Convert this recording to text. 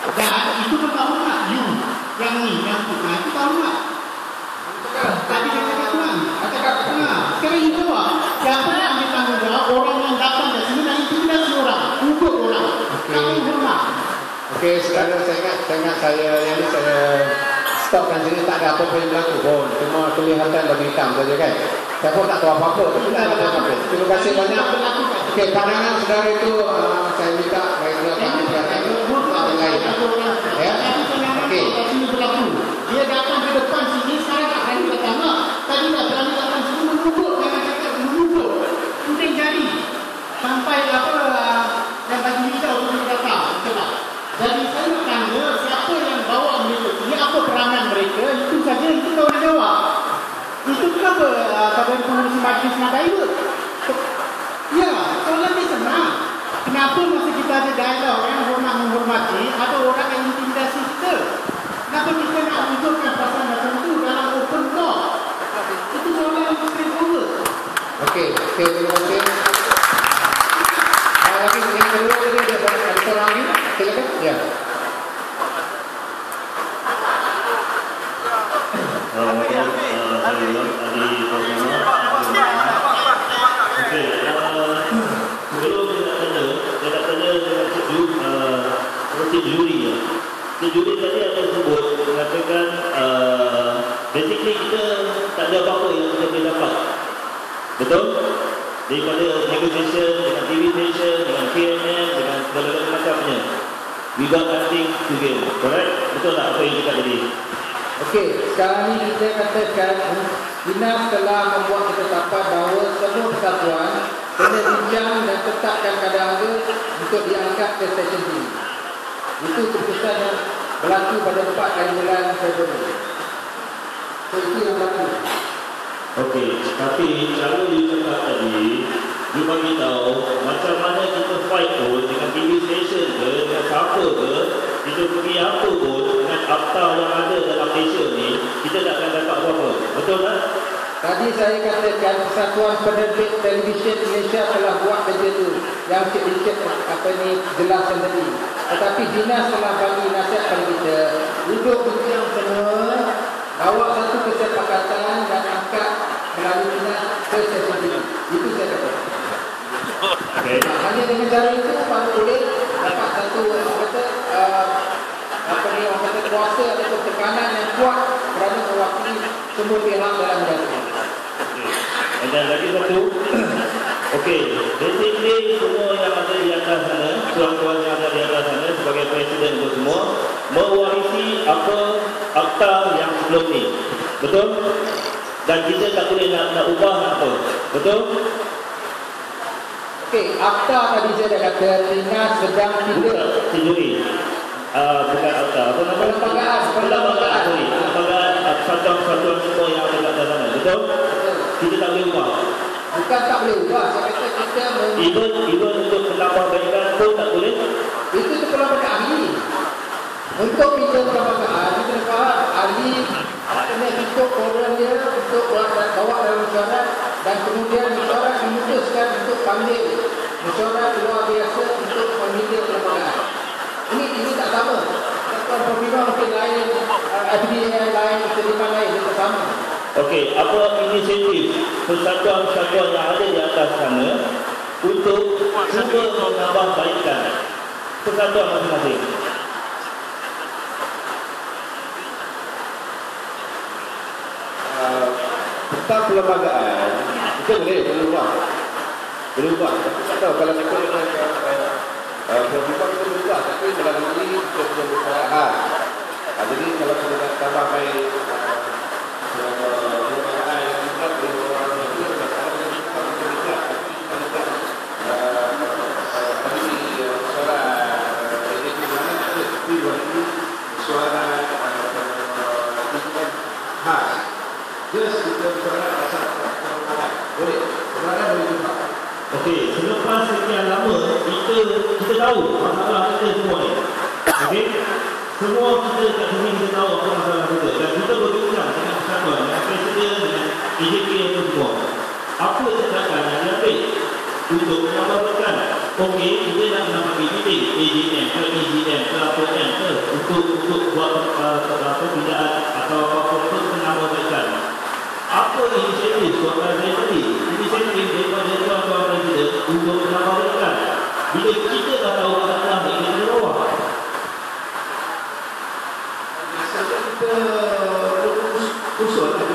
Dan itu pun tahu tak? Yang ni, yang tu. Itu tahu tak? Tadi saya cakap tuan. Sekarang you jawab. Siapa yang ambil tanggungjawab orang yang datang dari sini dan intimidasi orang, ugut orang. Kami hormat. Okey, sekarang saya ingat yang ni saya stopkan sini, tak ada apa-apa yang berlaku pun. Cuma kelihatan lebih hitam saja kan. Saya pun tak tahu apa-apa. Terima kasih banyak. Okey, pandangan saudara itu saya minta baiklah kami silakan. Ya. Okey. Dia datang ke depan sini, sekarang tak berani datang. Tadi dah berani datang sini menunduk, jangan cakap menunduk. Penting jari. Sampai yang bagi kita untuk datang. Jadi saya nak tanya, siapa yang bawa mereka ini, apa peranan mereka, itu saja itu tahu dia jawab. Itu kenapa Kabupaten Pengurusi Majlis nak divert? Ya, soalan dia senang. Kenapa masa kita ada dialog yang hormat menghormati, ada orang yang intimidasi kita? Kenapa kita nak wujudkan perasaan macam itu dalam open talk? Itu soalan yang straightforward. Okey, terima kasih. Lagi yang kedua tadi ada seorang lagi, silakan. Ya. Sebelum saya nak tanya dengan Cik Juri ya. Cik Juri tadi ada sebut mengatakan basically kita tak ada apa-apa yang kita boleh dapat. Betul? Daripada negotiation dengan TV station, dengan KNN, dengan segala macamnya. We got nothing to gain. Correct? Betul tak apa yang cakap tadi? Okey, sekarang ni kita katakan Dinas telah membuat ketetapan bahawa semua persatuan kena bincang dan tetapkan kadar harga untuk diangkat ke stesen tinggi. Itu keputusan yang berlaku pada 4 hari bulan Februari. So itu yang berlaku. Okey, tapi kalau you cakap tadi, you bagi tahu macam mana kita fight pun dengan TV station ke, dengan siapa ke, kita pergi apa pun dengan akta yang ada dalam Malaysia ni, kita tak akan dapat apa-apa. Betul tak? Tadi saya katakan Persatuan Penerbit Televisyen Malaysia telah buat kerja tu yang Cik Richard jelaskan tadi. Tetapi Dinas telah bagi nasihat pada kita, duduk bincang semua, bawa satu kesepakatan dan angkat melalui Dinas ke stesen tinggi. Itu saya kata. Okay. Hanya dengan cara itu baru boleh dapat satu kuasa atau tekanan yang kuat kerana mewakili semua pihak dalam negara. Dan lagi satu, okey, basically semua yang ada di atas sana, tuan-tuan yang ada di atas sana sebagai presiden itu semua mewarisi apa akta yang sebelum ni. Betul? Dan kita tak boleh nak ubah apa. Betul? Okey, akta tadi saya dah kata Dinas sedang tidak sendiri. Bukan akta. Apa nama? Perlembagaan. Persatuan semua yang ada kat sana. Betul? Kita tak boleh ubah. Bukan tak boleh ubah. Saya kata kita even untuk penambahbaikan pun tak boleh. Itu perlembagaan ahli. Untuk kita perlembagaan, kita faham ahli kena ikut program dia untuk bawa dalam mesyuarat dan kemudian mesyuarat memutuskan untuk panggil mesyuarat luar biasa untuk memilih perlembagaan. Ini tak sama. Program mungkin lain, FDN lain, terlibat lain, itu sama. Okey, apa inisiatif persatuan-persatuan yang ada di atas sana untuk cuba menambahbaikkan persatuan masing-masing? Tentang perlembagaan, kita boleh ubah. Tapi tak tahu kalau kita dengan berubah kita berubah, tapi melalui kita punya bersarahan. Jadi kalau kita nak tambah baik perlembagaan yang kita boleh orang itu masalah dengan kita berubah. Tapi suara ini mana ada seperti suara khas. Just kita bergerak asal boleh, sebenarnya boleh juga. Okey, selepas sekian lama kita tahu masalah kita semua ni. Okey, semua kita kat sini kita tahu apa masalah kita dan kita berbincang dengan persatuan, dengan presiden, dengan EJP itu semua. Apa tindakan yang diambil untuk menambahkan? Okey, kita nak menambah meeting AGM ke EGM ke apa kan ke usul lah.